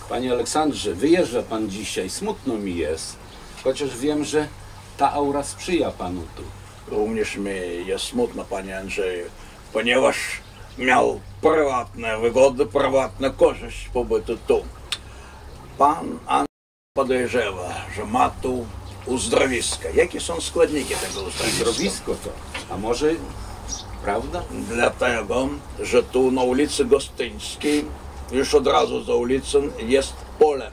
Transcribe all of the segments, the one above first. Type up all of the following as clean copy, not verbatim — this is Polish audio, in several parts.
Panie Aleksandrze, wyjeżdża pan dzisiaj, smutno mi jest, chociaż wiem, że ta aura sprzyja panu tu. Również mi jest smutno, panie Andrzeju, ponieważ miał prywatne wygody, prywatną korzyść pobytu tu. Pan Andrzej podejrzewa, że ma tu uzdrowisko. Jakie są składniki tego uzdrowiska? Uzdrowisko to, a może prawda? Dlatego, że tu na ulicy Gostyńskiej, już od razu za ulicą, jest pole.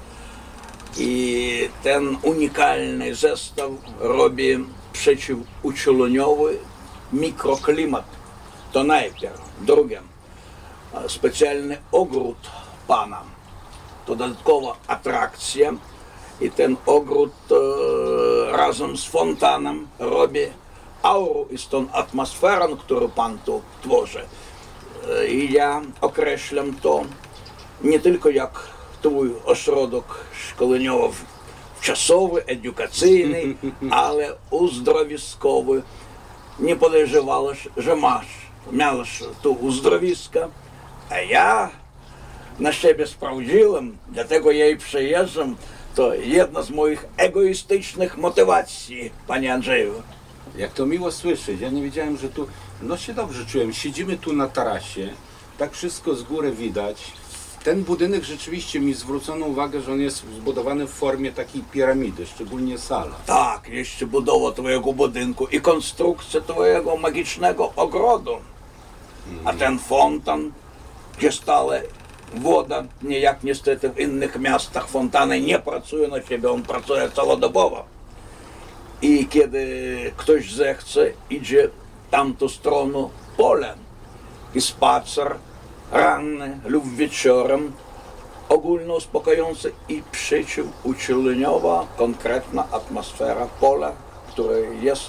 I ten unikalny zestaw robi przeciwucieleniowy mikroklimat. To najpierw. Drugie, specjalny ogród pana. To dodatkowa atrakcja. I ten ogród razem z fontanem robi aurę i z tą atmosferą, którą pan tu tworzy. I ja określam to nie tylko jak twój ośrodek szkoleniowo-wczasowy, edukacyjny, ale uzdrowiskowy. Nie podejrzewałeś, że miałeś tu uzdrowisko, a ja na siebie sprawdziłem, dlatego ja i przyjeżdżam. To jedna z moich egoistycznych motywacji, panie Andrzeju. Jak to miło słyszeć, ja nie wiedziałem, że tu, no się dobrze czułem, siedzimy tu na tarasie, tak wszystko z góry widać. Ten budynek rzeczywiście mi zwrócono uwagę, że on jest zbudowany w formie takiej piramidy, szczególnie sala. Tak, jeszcze budowa twojego budynku i konstrukcja twojego magicznego ogrodu. A ten fontan, gdzie stale woda, nie jak niestety w innych miastach fontany nie pracują na siebie, on pracuje całodobowo. I kiedy ktoś zechce, idzie tamtą stroną polem i spacer ranny lub wieczorem, ogólno uspokajający i przeciwucieleniowa, konkretna atmosfera pola, które jest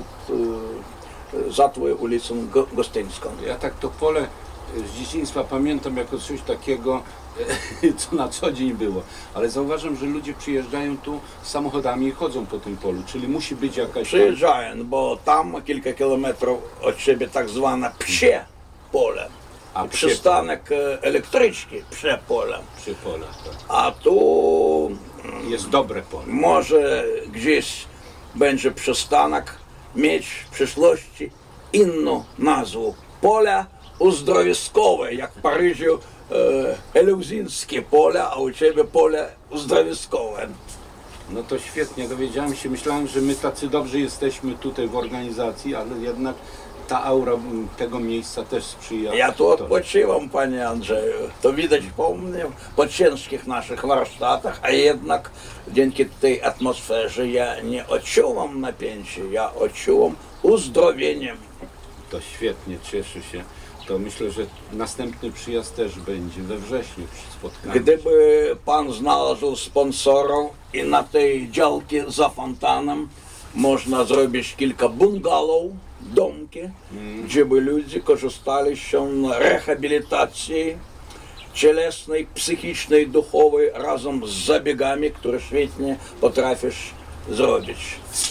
za twoją ulicą Gostyńską. Ja tak to pole z dzieciństwa pamiętam jako coś takiego, co na co dzień było, ale zauważam, że ludzie przyjeżdżają tu samochodami i chodzą po tym polu, czyli musi być jakaś... Przyjeżdżają, bo tam kilka kilometrów od siebie tak zwane psie pole. A Przystanek elektryczki, psie pole. Przy pole, tak. A tu Jest dobre pole. może gdzieś będzie przystanek mieć w przyszłości inną nazwę. Pola uzdrowiskowe, jak w Paryżu eleuzyńskie pole, a u ciebie pole uzdrowiskowe. No to świetnie, dowiedziałem się, myślałem, że my tacy dobrzy jesteśmy tutaj w organizacji, ale jednak ta aura tego miejsca też sprzyja. Ja tu odpoczywam, panie Andrzeju. To widać po mnie, po ciężkich naszych warsztatach, a jednak dzięki tej atmosferze ja nie odczuwam napięcia, ja odczuwam uzdrowienie. To świetnie, cieszę się. To myślę, że następny przyjazd też będzie we wrześniu spotkamy. Gdyby pan znalazł sponsorów i na tej działce za fontanem można zrobić kilka bungalow, domki, gdzie by ludzie korzystali się z rehabilitacji cielesnej, psychicznej, duchowej razem z zabiegami, które świetnie potrafisz zrobić.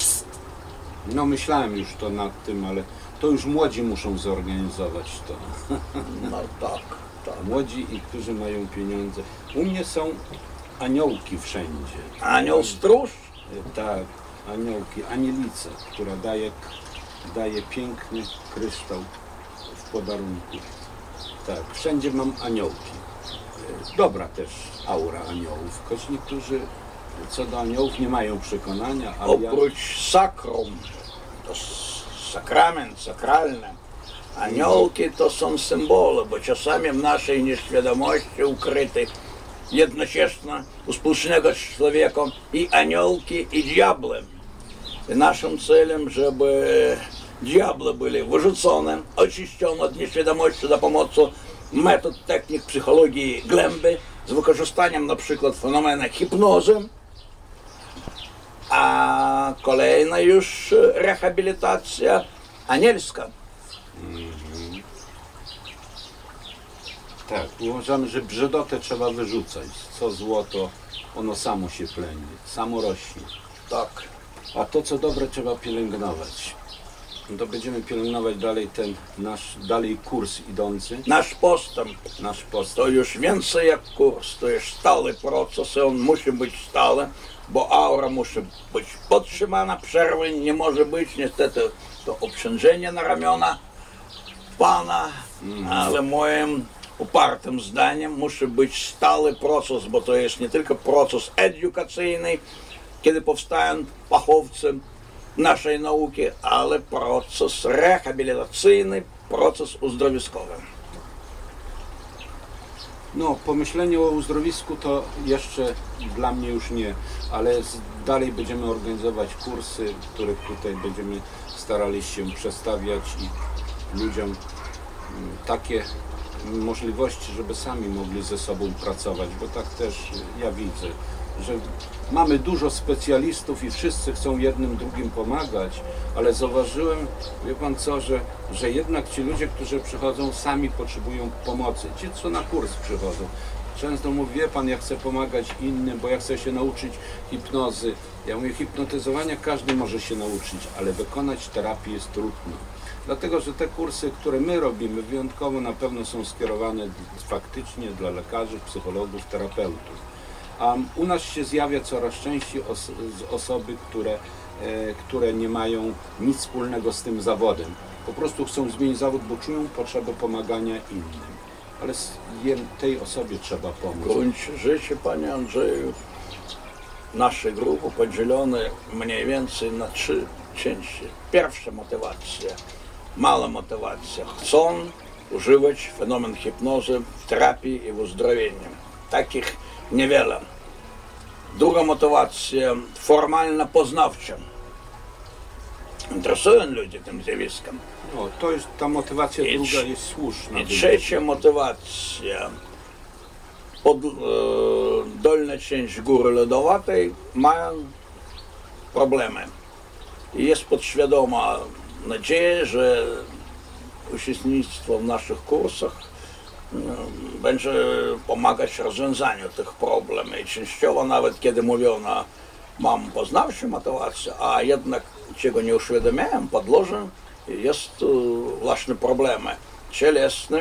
No myślałem już to nad tym, ale to już młodzi muszą zorganizować to. No tak, tak. Młodzi i którzy mają pieniądze. U mnie są aniołki wszędzie. Anioł stróż? Tak, aniołki, anielica, która daje piękny kryształ w podarunku. Tak, wszędzie mam aniołki. Dobra też aura aniołów, choć niektórzy co do aniołów nie mają przekonania, ale Oprócz sakrum, to sakrament, sakralny, aniołki to są symbole, bo czasami w naszej nieświadomości ukryte jednocześnie u współczesnego człowieka i aniołki, i diable. I naszym celem, żeby diable byli wyrzucone, oczyszczone od nieświadomości za pomocą metod, technik psychologii głębi, z wykorzystaniem na przykład fenomenu hipnozy, a kolejna już rehabilitacja anielska. tak, uważamy, że brzydotę trzeba wyrzucać. Co złoto, ono samo się pleni, samo rośnie. Tak. A to co dobre trzeba pielęgnować. To będziemy pielęgnować dalej ten nasz kurs idący, Nasz postęp nasz postęp. to już więcej jak kurs, to jest stały proces i on musi być stały, bo aura musi być podtrzymana, przerwy nie może być, niestety to obciążenie na ramiona Pana, ale moim upartym zdaniem musi być stały proces, bo to jest nie tylko proces edukacyjny, kiedy powstają fachowcy naszej nauki, ale proces rehabilitacyjny, proces uzdrowiskowy. No, pomyślenie o uzdrowisku to jeszcze dla mnie już nie, ale dalej będziemy organizować kursy, które tutaj będziemy starali się przestawiać i ludziom takie możliwości, żeby sami mogli ze sobą pracować, bo tak też ja widzę, że mamy dużo specjalistów i wszyscy chcą jednym drugim pomagać, ale zauważyłem, wie Pan co, że jednak ci ludzie, którzy przychodzą, sami potrzebują pomocy. Ci, co na kurs przychodzą. Często mówię, wie Pan, ja chcę pomagać innym, bo ja chcę się nauczyć hipnozy. Ja mówię, hipnotyzowania każdy może się nauczyć, ale wykonać terapię jest trudno. Dlatego, że te kursy, które my robimy, wyjątkowo na pewno są skierowane faktycznie dla lekarzy, psychologów, terapeutów. A u nas się zjawia coraz częściej osoby, które nie mają nic wspólnego z tym zawodem. Po prostu chcą zmienić zawód, bo czują potrzebę pomagania innym. Ale tej osobie trzeba pomóc. W gruncie rzeczy, Panie Andrzeju, nasze grupy podzielone mniej więcej na 3 części. Pierwsza motywacja, mała motywacja. Chcą używać fenomen hipnozy w terapii i w uzdrowieniu. Takich niewiele. Druga motywacja formalna, poznawcza. Interesują ludzie tym zjawiskiem. No, to jest ta motywacja druga jest słuszna. I trzecia motywacja. Dolna część góry lodowatej mają problemy. I jest podświadoma nadzieja, że uczestnictwo w naszych kursach będzie pomagać rozwiązaniu tych problemów. I częściowo nawet kiedy mówiono, mam poznawczą motywację, a jednak czego nie uświadamiałem, podłożem jest właśnie problemy cielesne,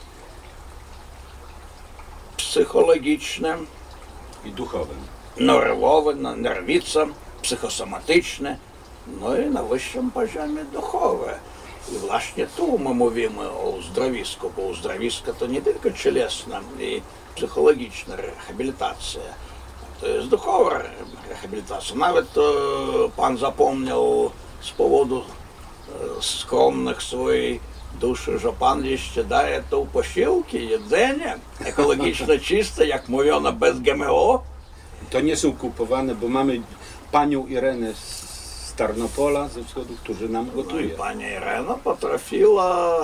psychologiczne I duchowe. Nerwowe, nerwice, psychosomatyczne, no i na wyższym poziomie duchowe. I właśnie tu my mówimy o uzdrowisku, bo uzdrowisko to nie tylko cielesna i psychologiczna rehabilitacja, to jest duchowa rehabilitacja. Nawet Pan zapomniał z powodu skromnych swojej duszy, że Pan jeszcze daje tu posiłki, jedzenie ekologicznie czyste, jak mówiono, bez GMO. To nie są kupowane, bo mamy panią Irenę z Tarnopola, ze wschodu, którzy nam No i gotuje. pani Irena potrafiła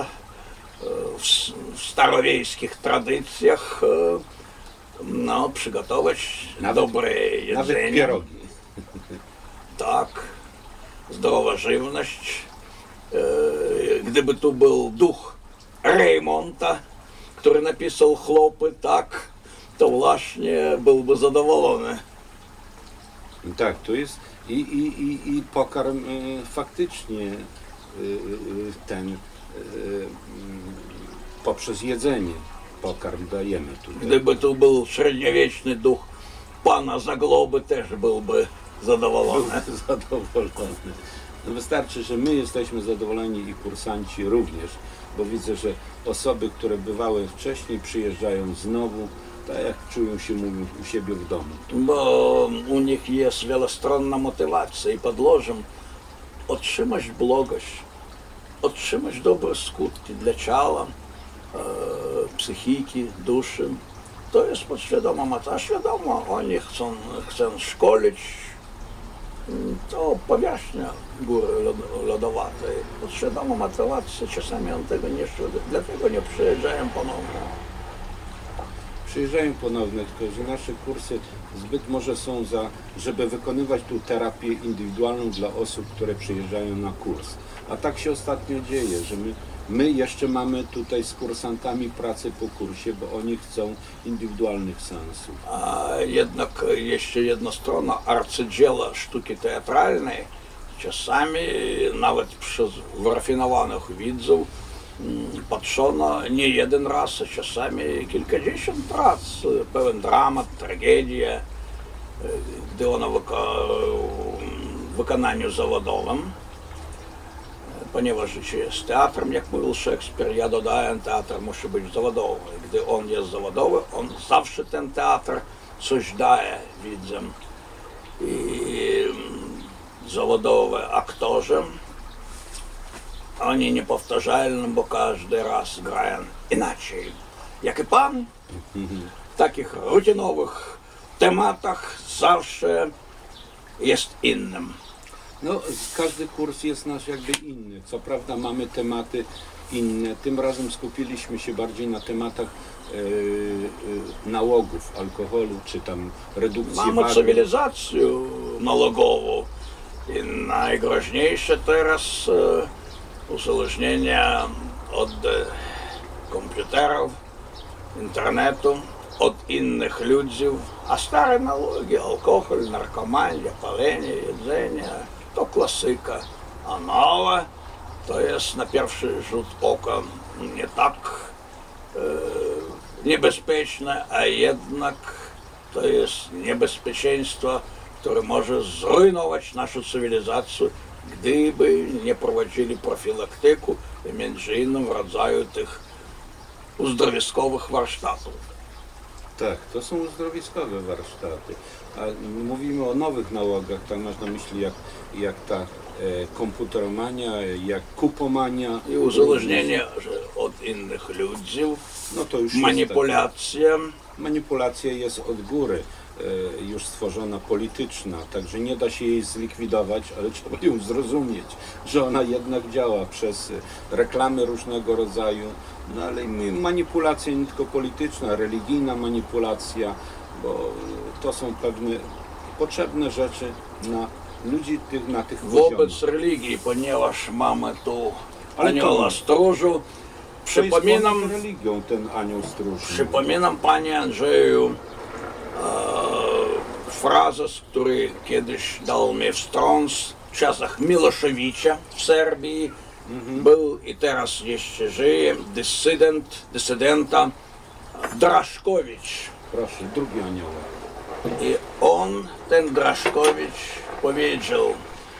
w starowiejskich tradycjach no, przygotować dobre jedzenie. Nawet pierogi. Tak, zdrowa żywność. Gdyby tu był duch Reymonta, który napisał Chłopy, tak, to właśnie byłby zadowolony. Tak, to jest i pokarm faktycznie ten poprzez jedzenie pokarm dajemy tutaj. Gdyby tu był średniowieczny duch Pana Zagloby, też byłby zadowolony. Byłby zadowolony. No wystarczy, że my jesteśmy zadowoleni i kursanci również, bo widzę, że osoby, które bywały wcześniej, przyjeżdżają znowu, tak jak czują się, mówią, u siebie w domu. Bo u nich jest wielostronna motywacja i podłożem otrzymać błogość, otrzymać dobre skutki dla ciała, psychiki, duszy. To jest podświadoma motywacja. A świadomo oni chcą szkolić, to powierzchnia góry lodowatej. Podświadoma motywacja, czasami on tego nie czuje, dlatego nie przyjeżdżają ponownie. Przyjeżdżają ponownie, tylko że nasze kursy zbyt może są żeby wykonywać tu terapię indywidualną dla osób, które przyjeżdżają na kurs. A tak się ostatnio dzieje, że my jeszcze mamy tutaj z kursantami pracę po kursie, bo oni chcą indywidualnych seansów. A jednak jeszcze jedna strona arcydzieła sztuki teatralnej, czasami nawet przez wyrafinowanych widzów patrzono nie jeden raz, a czasami kilkadziesiąt raz. Pełen dramat, tragedia, gdy ona w wykonaniu zawodowym. Ponieważ życie jest teatrem, jak mówił Szekspir, ja dodałem, teatr musi być zawodowy. Gdy on jest zawodowy, on zawsze ten teatr coś daje widzom. I zawodowe aktorzy, oni niepowtarzalni, bo każdy raz grają inaczej. Jak i pan, w takich rutynowych tematach zawsze jest innym. No, każdy kurs jest nasz jakby inny. Co prawda mamy tematy inne. Tym razem skupiliśmy się bardziej na tematach nałogów, alkoholu, czy tam redukcji Mamy warunków. cywilizację nalogową i najgroźniejsze teraz uzależnienie od komputerów, internetu, od innych ludzi, a stare nałogi, alkohol, narkomania, palenie, jedzenie, to klasyka, a nowe to jest na pierwszy rzut oka nie tak niebezpieczne, a jednak to jest niebezpieczeństwo, które może zrujnować naszą cywilizację, gdyby nie prowadzili profilaktyku, między innymi w rodzaju tych uzdrowiskowych warsztatów. Tak, to są uzdrowiskowe warsztaty. A mówimy o nowych nałogach, tak masz na myśli jak ta komputeromania, jak kupomania. I uzależnienie od innych ludzi, No to już manipulacja. Manipulacja jest od góry już stworzona polityczna, także nie da się jej zlikwidować, ale trzeba ją zrozumieć, że ona jednak działa przez reklamy różnego rodzaju, no ale manipulacja nie tylko polityczna, religijna manipulacja, bo to są pewne potrzebne rzeczy na ludzi na tych poziomach. Wobec religii, ponieważ mamy tu Ale anioła stróżu, przypominam, To jest religią ten anioł stróż. przypominam panie Andrzeju frazę, której kiedyś dał mi wstrząs w czasach Miloszewicza w Serbii. Był i teraz jeszcze żyje dysydenta Draszkowicz. Proszę, drugi anioł. I on, ten Draszkowicz, powiedział: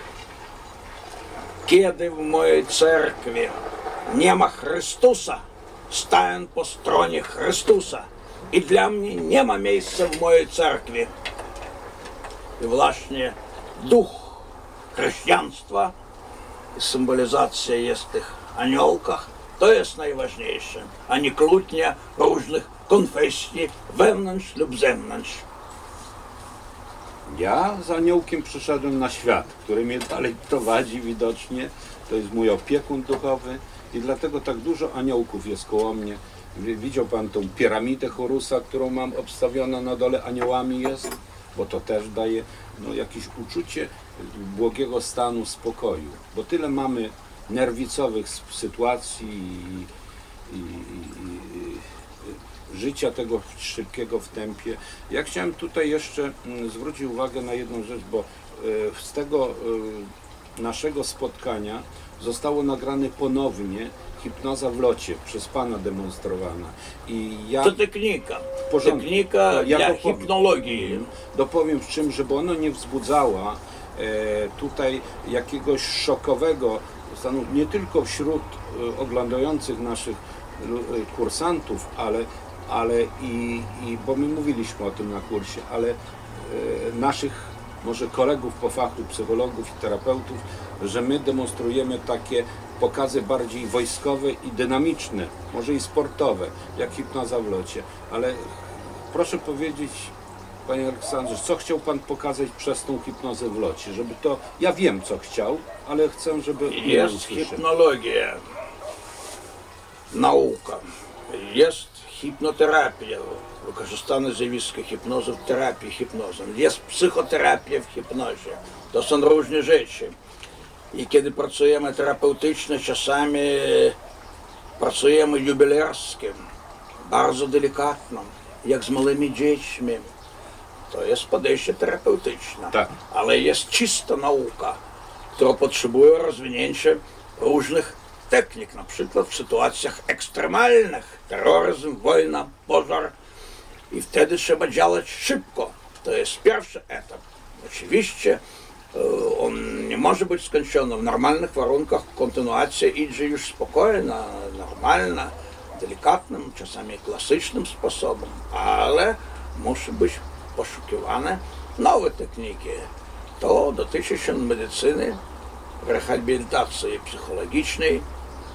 kiedy w mojej cerkwi nie ma Chrystusa, staję po stronie Chrystusa. I dla mnie nie ma miejsca w mojej cerkwi. I właśnie duch chrześcijaństwa i symbolizacja jest w tych aniołkach. To jest najważniejsze, a nie kłótnia różnych konfesji wewnątrz lub zewnątrz. Ja z aniołkiem przyszedłem na świat, który mnie dalej prowadzi widocznie. To jest mój opiekun duchowy i dlatego tak dużo aniołków jest koło mnie. Widział pan tą piramidę Horusa, którą mam obstawioną na dole, aniołami jest, bo to też daje jakieś uczucie błogiego stanu spokoju. Bo tyle mamy nerwicowych sytuacji i życia tego szybkiego w tempie. Ja chciałem tutaj jeszcze zwrócić uwagę na jedną rzecz, bo z tego naszego spotkania zostało nagrane ponownie Hipnoza w locie, przez pana demonstrowana. I ja To technika. w porządku. Technika Ja dla dopowiem. hipnologii. Dopowiem z czym, żeby ona nie wzbudzała tutaj jakiegoś szokowego stanu, nie tylko wśród oglądających naszych kursantów, ale bo my mówiliśmy o tym na kursie, ale naszych może kolegów po fachu, psychologów i terapeutów, że my demonstrujemy takie pokazy bardziej wojskowe i dynamiczne, może i sportowe, jak hipnoza w locie. Ale proszę powiedzieć, panie Aleksandrze, co chciał pan pokazać przez tą hipnozę w locie? Żeby to, ja wiem co chciał, ale chcę, żeby Jest usłyszeć. hipnologia, nauka, jest hipnoterapia, wykorzystane zjawisko hipnozy w terapii hipnozą, jest psychoterapia w hipnozie. To są różne rzeczy. I kiedy pracujemy terapeutycznie, czasami pracujemy jubilerskim, bardzo delikatną, jak z małymi dziećmi. To jest podejście terapeutyczne. Tak. Ale jest czysta nauka. która potrzebuje rozwinięcia różnych technik, na przykład w sytuacjach ekstremalnych, terroryzm, wojna, pożar. I wtedy trzeba działać szybko. To jest pierwszy etap. Oczywiście on nie może być skończony w normalnych warunkach. Kontynuacja idzie już spokojna, normalna, delikatnym, czasami klasycznym sposobem, ale muszą być poszukiwane nowe techniki. To dotyczy się medycyny, rehabilitacji psychologicznej,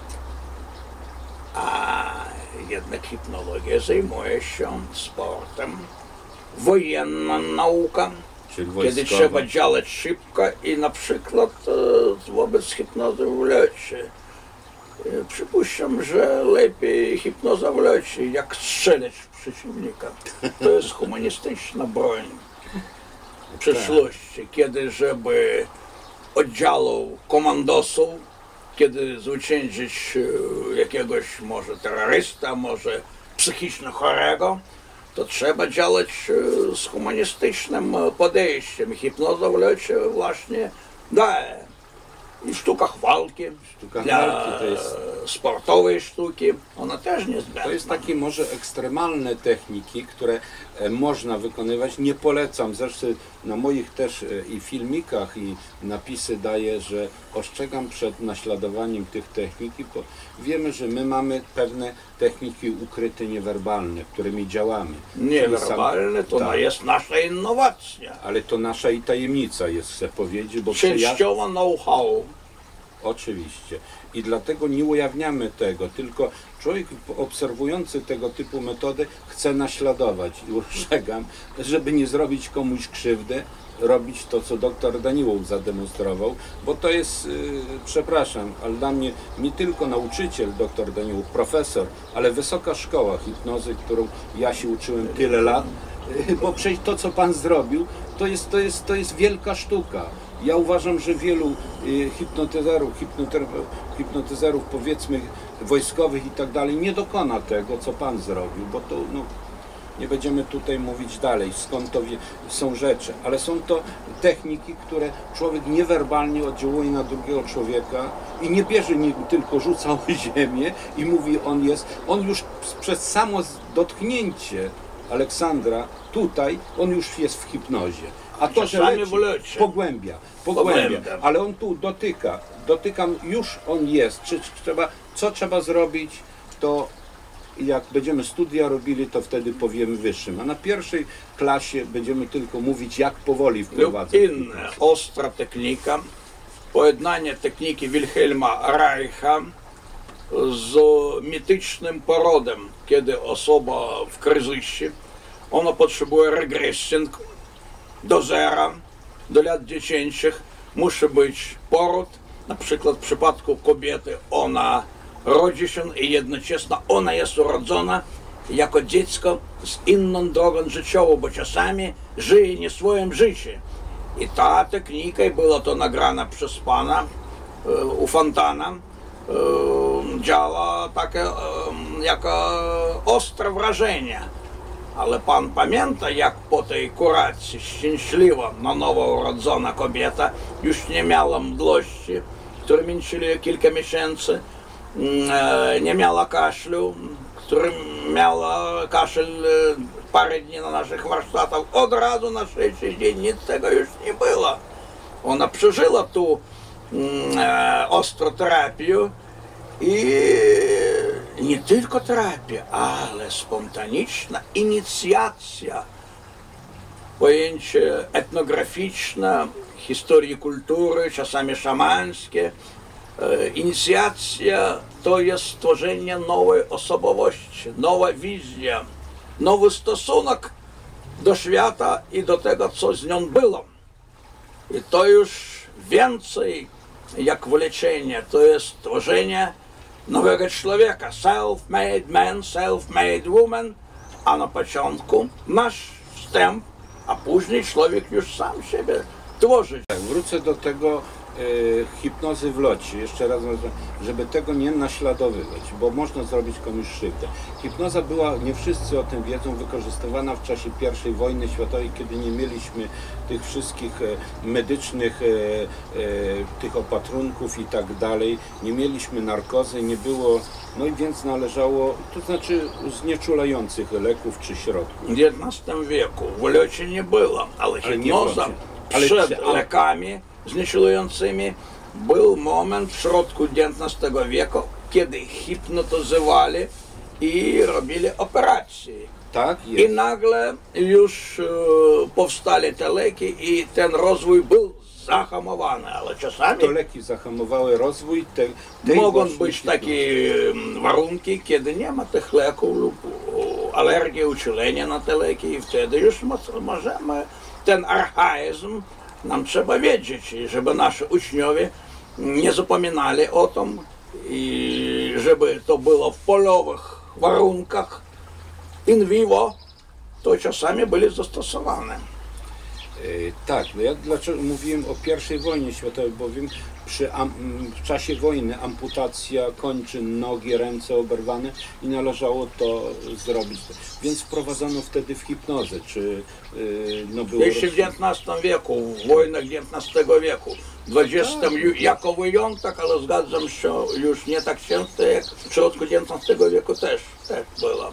a jednak hipnologia zajmuje się sportem, wojenna nauka, kiedy trzeba działać szybko i na przykład wobec hipnozy w locie. Przypuszczam, że lepiej hipnoza w locie, jak strzelać w przeciwnika. To jest humanistyczna broń w przyszłości, kiedy żeby oddziału komandosów, kiedy zwyciężyć jakiegoś może terrorysta, może psychicznie chorego, to trzeba działać z humanistycznym podejściem. Hipnoza w locie właśnie daje. I w sztukach walki, To jest, sportowej sztuki, ona też niezbędna. to jest takie może ekstremalne techniki, które można wykonywać. Nie polecam, zresztą na moich też i filmikach i napisy daję, że ostrzegam przed naśladowaniem tych technik, bo wiemy, że my mamy pewne techniki ukryte, niewerbalne, którymi działamy. Niewerbalne to tak. jest nasza innowacja. Ale to nasza i tajemnica jest, chcę powiedzieć, bo Częściowo know-how. Oczywiście. I dlatego nie ujawniamy tego, tylko człowiek obserwujący tego typu metody chce naśladować i ostrzegam, żeby nie zrobić komuś krzywdy, robić to, co dr Daniłow zademonstrował, bo to jest, przepraszam, ale dla mnie nie tylko nauczyciel, dr Daniłow, profesor, ale wysoka szkoła hipnozy, którą ja się uczyłem tyle lat, bo przecież to, co pan zrobił, to jest wielka sztuka. Ja uważam, że wielu hipnotyzerów powiedzmy wojskowych i tak dalej nie dokona tego, co pan zrobił, bo to nie będziemy tutaj mówić dalej, skąd to są rzeczy, ale są to techniki, które człowiek niewerbalnie oddziałuje na drugiego człowieka i nie bierze tylko rzuca o ziemię i mówi on już przez samo dotknięcie Aleksandra tutaj, on już jest w hipnozie. A to, że leci, pogłębia, ale on tu dotykam, już on jest. Co trzeba zrobić, to jak będziemy studia robili, to wtedy powiemy wyższym. A na pierwszej klasie będziemy tylko mówić, jak powoli wprowadzać. Inna ostra technika, pojednanie techniki Wilhelma Reicha z mitycznym porodem, kiedy osoba w kryzysie, ona potrzebuje regresji do zera, do lat dziecięcych, musi być poród. Na przykład w przypadku kobiety ona rodzi się i jednocześnie ona jest urodzona jako dziecko z inną drogą życiową, bo czasami żyje nie swoim życiem. I ta technika, była to nagrana przez pana u Fontana, działa takie jako ostre wrażenie. Ale pan pamięta, jak po tej kuracji szczęśliwa na nowo urodzona kobieta już nie miała mdłości, które męczyli kilka miesięcy, nie miała kaszlu, który miała kaszel parę dni na naszych warsztatach. Od razu na trzeci dzień nic tego już nie było. Ona przeżyła tu ostroterapię i nie tylko terapia, ale spontaniczna inicjacja. Pojęcie etnograficzne, historii kultury, czasami szamańskie. Inicjacja to jest stworzenie nowej osobowości, nowa wizja, nowy stosunek do świata i do tego, co z nią było. I to już więcej jak wyleczenie, to jest stworzenie nowego człowieka, self-made man, self-made woman, a na początku nasz wstęp, a później człowiek już sam siebie tworzyć. Wrócę do tego hipnozy w locie, jeszcze raz mówię, żeby tego nie naśladowywać, bo można zrobić komuś krzywdę. Hipnoza była, nie wszyscy o tym wiedzą, wykorzystywana w czasie I wojny światowej, kiedy nie mieliśmy tych wszystkich medycznych tych opatrunków i tak dalej, nie mieliśmy narkozy, nie było, no i więc należało, to znaczy znieczulających leków czy środków. W XIX wieku w locie nie było, ale Ale nie w hipnoza locie. Ale przed czy- lekami znieczulającymi był moment w środku XIX wieku, kiedy hipnotyzowali i robili operacje. Tak, I jest. nagle już powstali te leki i ten rozwój był zahamowany, ale czasami To leki zahamowały rozwój tej mogą właśnie być hipnozy. takie warunki, kiedy nie ma tych leków lub alergii, uczulenia na te leki i wtedy już możemy ten archaizm nam trzeba wiedzieć, żeby nasi uczniowie nie zapominali o tym i żeby to było w polowych warunkach in vivo, to czasami byli zastosowane. Tak, no ja dlaczego mówiłem o I wojnie światowej, bowiem w czasie wojny amputacja kończyn, nogi, ręce oberwane i należało to zrobić. Więc wprowadzono wtedy w hipnozę, czy no było... Jeszcze w XIX wieku, w wojnach XIX wieku, w XX jako wyjątek, ale zgadzam się, już nie tak często jak w środku XIX wieku też było.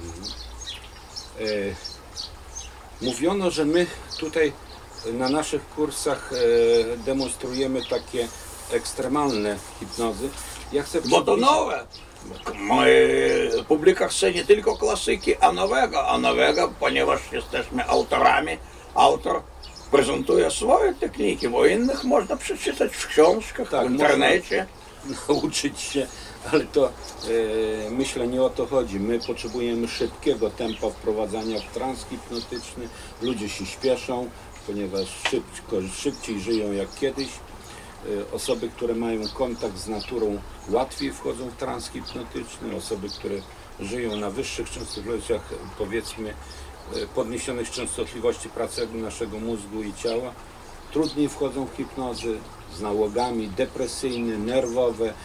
Mówiono, że my tutaj na naszych kursach demonstrujemy takie ekstremalne hipnozy. Ja chcę Bo to nowe. Publika chce nie tylko klasyki, a nowego, ponieważ jesteśmy autorami. Autor prezentuje swoje techniki, bo innych można przeczytać w książkach, Tak, w internecie. nauczyć się, ale to myślę nie o to chodzi. My potrzebujemy szybkiego tempa wprowadzania w trans hipnotyczny. Ludzie się śpieszą, ponieważ szybciej żyją jak kiedyś. Osoby, które mają kontakt z naturą, łatwiej wchodzą w trans hipnotyczny. Osoby, które żyją na wyższych częstotliwościach, powiedzmy podniesionych częstotliwości pracy naszego mózgu i ciała, trudniej wchodzą w hipnozy z nałogami depresyjne, nerwowe,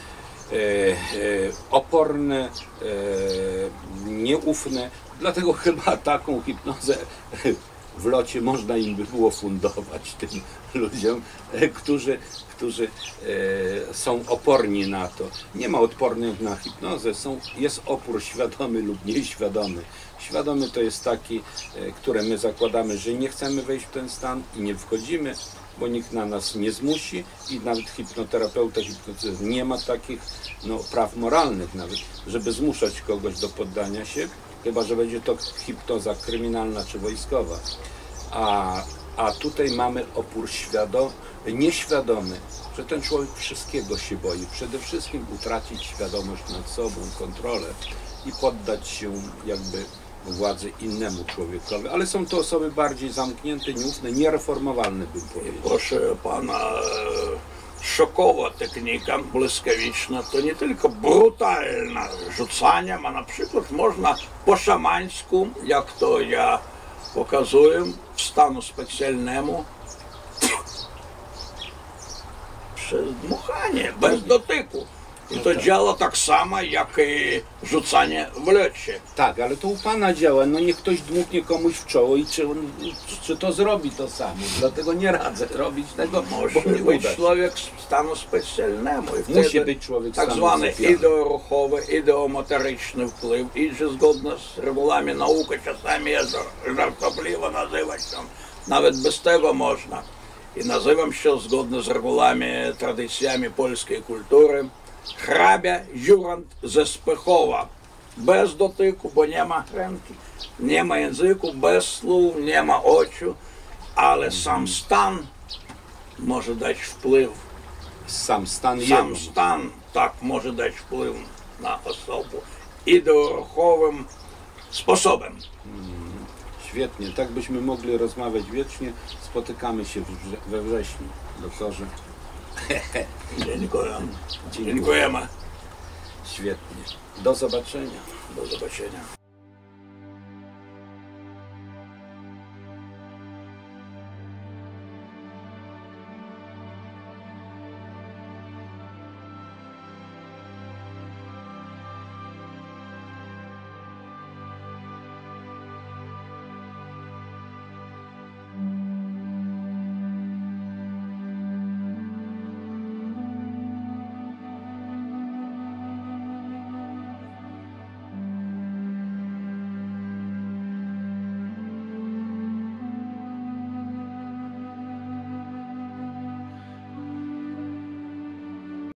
oporne, nieufne. Dlatego chyba taką hipnozę w locie można im by było fundować, tym ludziom, którzy są oporni na to. Nie ma odpornych na hipnozę, jest opór świadomy lub nieświadomy. Świadomy to jest taki, który my zakładamy, że nie chcemy wejść w ten stan i nie wchodzimy, bo nikt na nas nie zmusi i nawet hipnoterapeuta, hipnotyzer nie ma takich praw moralnych nawet, żeby zmuszać kogoś do poddania się, chyba że będzie to hipnoza kryminalna czy wojskowa. A tutaj mamy opór nieświadomy, że ten człowiek wszystkiego się boi. Przede wszystkim utracić świadomość nad sobą, kontrolę i poddać się jakby władzy innemu człowiekowi. Ale są to osoby bardziej zamknięte, nieufne, niereformowalne, bym powiedział. Proszę pana, szokowa technika błyskawiczna to nie tylko brutalne rzucaniem, a na przykład można po szamańsku, jak to ja pokazuję, w stanu specjalnemu, przez dmuchanie, bez dotyku. I to działa tak samo, jak i rzucanie w locie. Tak, ale to u pana działa. No niech ktoś dmuchnie komuś w czoło i czy to zrobi to samo. Dlatego nie radzę robić tego, Może bo nie być uda się. człowiek z stanu specjalnemu. I Musi wtedy być człowiek tak stanu zwany specjalnego. ideoruchowy, ideomotoryczny wpływ. I że zgodnie z regułami nauki czasami ja żartobliwie nazywać tam. Nawet bez tego można. I nazywam się zgodnie z regułami, tradycjami polskiej kultury hrabia Jurand ze Spychowa. Bez dotyku, bo nie ma ręki, nie ma języku, bez słów, nie ma oczu, ale sam stan może dać wpływ. Sam stan Sam jemu. stan tak może dać wpływ na osobę ideoruchowym sposobem. Świetnie, tak byśmy mogli rozmawiać wiecznie. Spotykamy się we wrześniu, doktorze. Dziękuję. Dziękujemy. Świetnie. Do zobaczenia. Do zobaczenia.